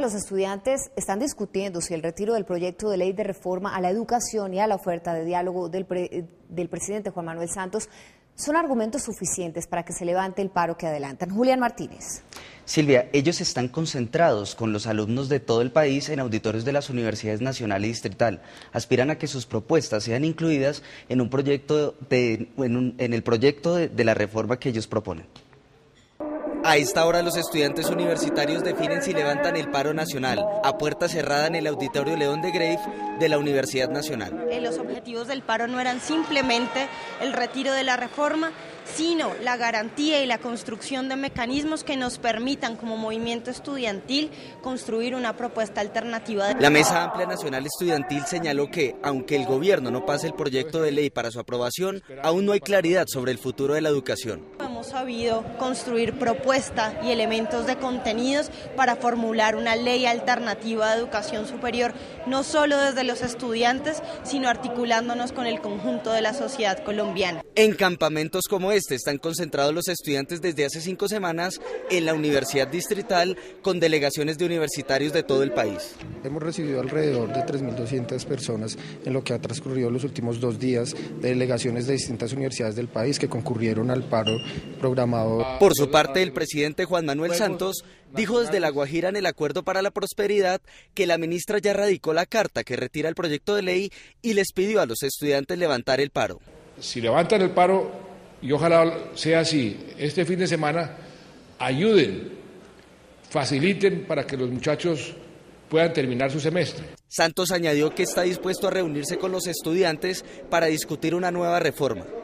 Los estudiantes están discutiendo si el retiro del proyecto de ley de reforma a la educación y a la oferta de diálogo del presidente Juan Manuel Santos son argumentos suficientes para que se levante el paro que adelantan. Julián Martínez. Silvia, ellos están concentrados con los alumnos de todo el país en auditorios de las universidades nacional y distrital. Aspiran a que sus propuestas sean incluidas en un proyecto en el proyecto de la reforma que ellos proponen. A esta hora los estudiantes universitarios definen si levantan el paro nacional a puerta cerrada en el Auditorio León de Greiff de la Universidad Nacional. Los objetivos del paro no eran simplemente el retiro de la reforma, sino la garantía y la construcción de mecanismos que nos permitan como movimiento estudiantil construir una propuesta alternativa. La Mesa Amplia Nacional Estudiantil señaló que, aunque el gobierno no pase el proyecto de ley para su aprobación, aún no hay claridad sobre el futuro de la educación. Hemos sabido construir propuesta y elementos de contenidos para formular una ley alternativa de educación superior, no solo desde los estudiantes, sino articulándonos con el conjunto de la sociedad colombiana. En campamentos como este están concentrados los estudiantes desde hace 5 semanas en la Universidad Distrital con delegaciones de universitarios de todo el país. Hemos recibido alrededor de 3.200 personas en lo que ha transcurrido los últimos 2 días de delegaciones de distintas universidades del país que concurrieron al paro programado. Por su parte, el presidente Juan Manuel Santos dijo desde La Guajira en el Acuerdo para la Prosperidad que la ministra ya radicó la carta que retira el proyecto de ley y les pidió a los estudiantes levantar el paro. Si levantan el paro, y ojalá sea así, este fin de semana ayuden, faciliten para que los muchachos puedan terminar su semestre. Santos añadió que está dispuesto a reunirse con los estudiantes para discutir una nueva reforma.